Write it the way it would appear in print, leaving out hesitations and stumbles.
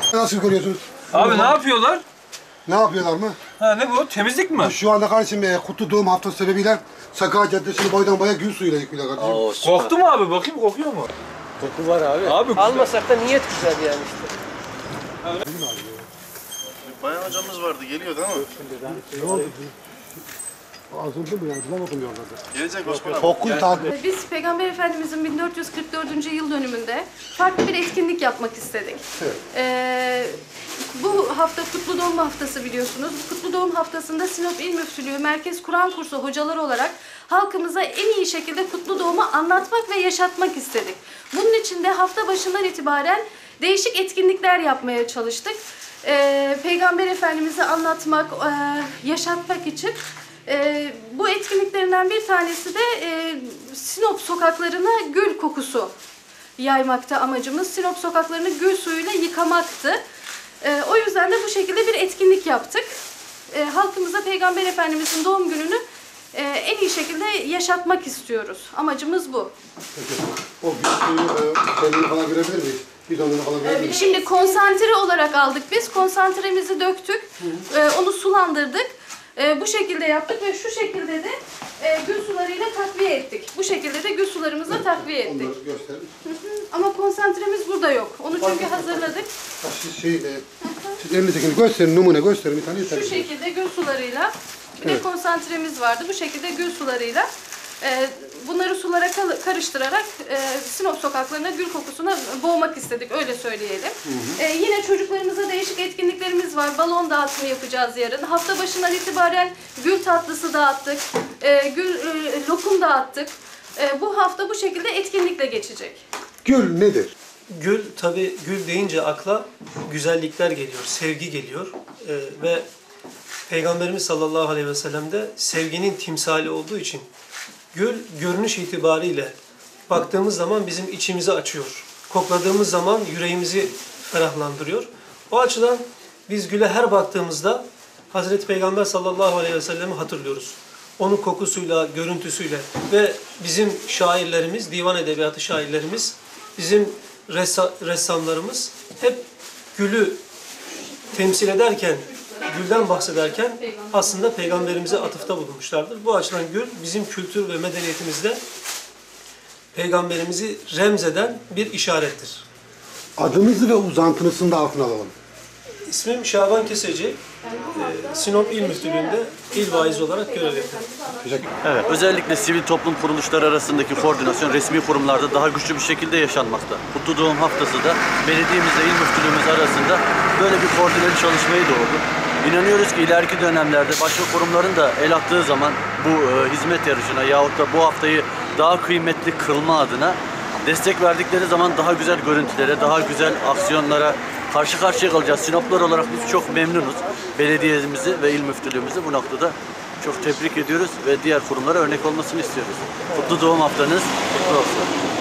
Nasıl görüyorsunuz? Abi ne yapıyorlar? Ne yapıyorlar mı? Ha ne bu? Temizlik mi? Şu anda kardeşim kutlu doğum haftası sebebiyle Sakarya Caddesi'ni boydan boya gül suyuyla yıkıyorlar kardeşim. Oo, süper. Koktu mu abi? Bakayım kokuyor mu? Koku var abi. Abi Almasak da niyet güzel yani işte. Bayan hocamız vardı, geliyor değil mi? Ne oldu? Ağzımda mı yani? Bulamadım yollarda. Gelecek Osman abi. Kokuyu takip. Biz Peygamber Efendimizin 1444. yıl dönümünde farklı bir etkinlik yapmak istedik. Bu hafta Kutlu Doğum Haftası biliyorsunuz. Bu Kutlu Doğum Haftası'nda Sinop İl Müftülüğü Merkez Kur'an Kursu hocaları olarak halkımıza en iyi şekilde Kutlu Doğum'u anlatmak ve yaşatmak istedik. Bunun için de hafta başından itibaren değişik etkinlikler yapmaya çalıştık. Peygamber Efendimiz'i anlatmak, yaşatmak için. Bu etkinliklerinden bir tanesi de Sinop sokaklarına gül kokusu yaymakta amacımız. Sinop sokaklarını gül suyuyla yıkamaktı. O yüzden de bu şekilde bir etkinlik yaptık. Halkımıza Peygamber Efendimizin doğum gününü en iyi şekilde yaşatmak istiyoruz. Amacımız bu. O gül suyu kendini falan görebilir miyiz? Bidonunu falan görebilir miyiz? Şimdi konsantre olarak aldık biz. Konsantremizi döktük. Onu sulandırdık. Bu şekilde yaptık ve şu şekilde de gül sularıyla takviye ettik. Bu şekilde de gül sularımızla takviye ettik. Onları gösterin. Ama konsantremiz burada yok. Onu çünkü hazırladık. Siz elinizdekini gösterin, numune gösterin bir tane yeter. Şu şekilde gül sularıyla, bir de konsantremiz vardı. Bu şekilde gül sularıyla bunları sulara karıştırarak Sinop sokaklarına gül kokusuna boğmak istedik, öyle söyleyelim. Yine çocuklarımıza değişik etkinliklerimiz var. Balon dağıtımı yapacağız yarın. Hafta başından itibaren gül tatlısı dağıttık, lokum dağıttık. Bu hafta bu şekilde etkinlikle geçecek. Gül nedir? Gül, tabii gül deyince akla güzellikler geliyor, sevgi geliyor. Ve Peygamberimiz sallallahu aleyhi ve sellem de sevginin timsali olduğu için gül görünüş itibariyle baktığımız zaman bizim içimizi açıyor. Kokladığımız zaman yüreğimizi ferahlandırıyor. O açıdan biz güle her baktığımızda Hazreti Peygamber sallallahu aleyhi ve sellem'i hatırlıyoruz. Onun kokusuyla, görüntüsüyle ve bizim şairlerimiz, divan edebiyatı şairlerimiz, bizim ressamlarımız hep gülü temsil ederken, gülden bahsederken aslında Peygamberimize atıfta bulunmuşlardır. Bu açıdan gül bizim kültür ve medeniyetimizde Peygamberimizi remzeden bir işarettir. Adınızı ve uzantınızı da altına alalım. İsmim Şaban Keseci, Sinop İl Müftülüğü'nde il vaizi olarak görev yapıyorum. Evet, özellikle sivil toplum kuruluşları arasındaki koordinasyon resmi kurumlarda daha güçlü bir şekilde yaşanmakta. Kutlu Doğum Haftası da belediyemizle il müftülüğümüz arasında böyle bir koordineli çalışmayı doğurdu. İnanıyoruz ki ileriki dönemlerde başka kurumların da el attığı zaman bu hizmet yarışına yahut da bu haftayı daha kıymetli kılma adına destek verdikleri zaman daha güzel görüntülere, daha güzel aksiyonlara karşı karşıya kalacağız. Sinoplular olarak biz çok memnunuz. Belediyemizi ve il müftülüğümüzü bu noktada çok tebrik ediyoruz ve diğer kurumlara örnek olmasını istiyoruz. Kutlu Doğum Haftanız kutlu olsun.